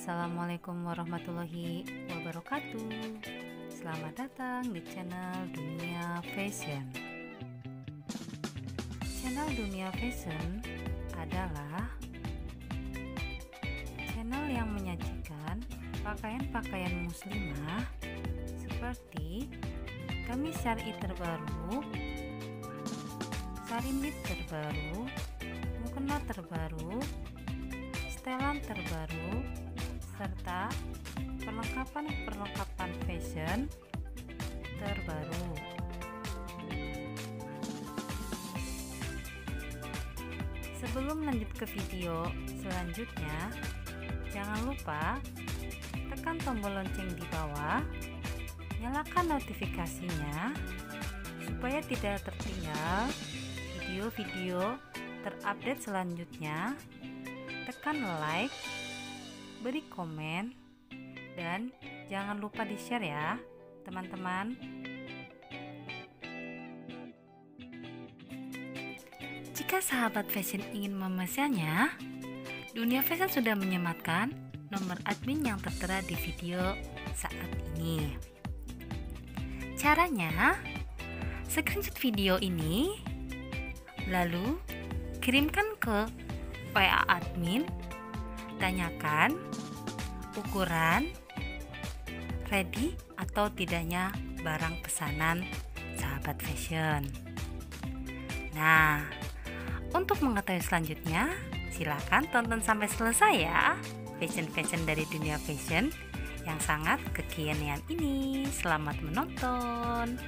Assalamualaikum warahmatullahi wabarakatuh. Selamat datang di channel Dunia Fashion. Channel Dunia Fashion adalah channel yang menyajikan pakaian-pakaian muslimah seperti kamis syar'i terbaru, sarimit terbaru, mukena terbaru, setelan terbaru, serta perlengkapan fashion terbaru. Sebelum lanjut ke video selanjutnya, jangan lupa tekan tombol lonceng di bawah, nyalakan notifikasinya supaya tidak tertinggal video-video terupdate selanjutnya. Tekan like, beri komen, dan jangan lupa di share ya teman-teman. Jika sahabat fashion ingin memesannya, Dunia Fashion sudah menyematkan nomor admin yang tertera di video saat ini. Caranya, screenshot video ini, lalu kirimkan ke WA admin, tanyakan ukuran, ready atau tidaknya barang pesanan sahabat fashion. Nah, untuk mengetahui selanjutnya, silakan tonton sampai selesai ya fashion dari Dunia Fashion yang sangat kekinian ini. Selamat menonton.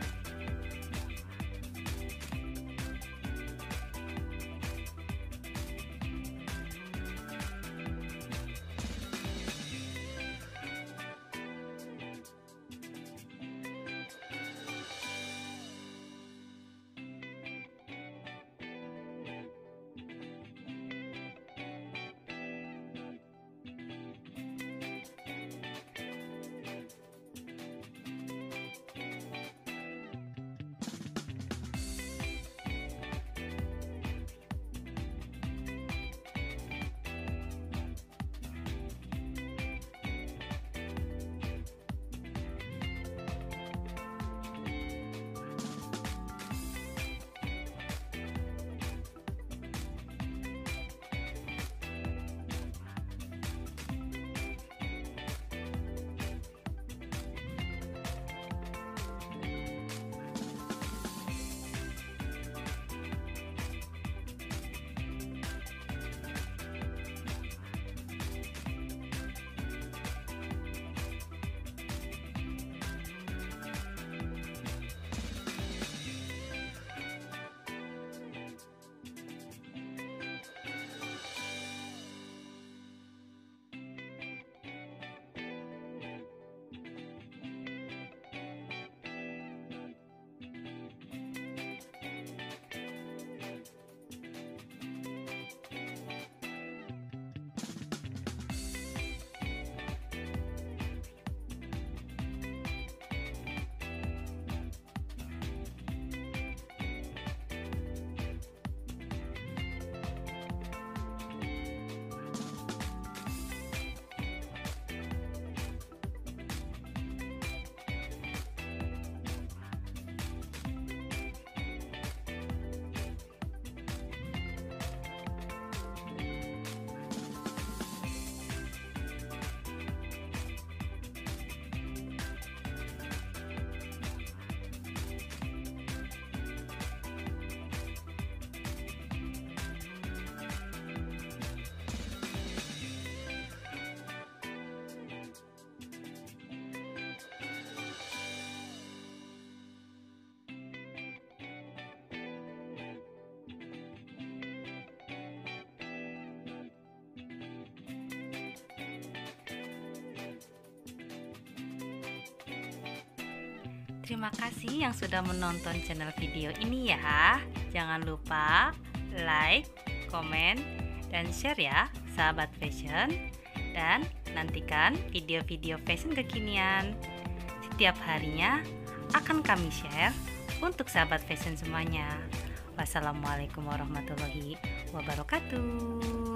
Terima kasih yang sudah menonton channel video ini ya. Jangan lupa like, komen, dan share ya sahabat fashion. Dan nantikan video-video fashion kekinian. Setiap harinya akan kami share untuk sahabat fashion semuanya. Wassalamualaikum warahmatullahi wabarakatuh.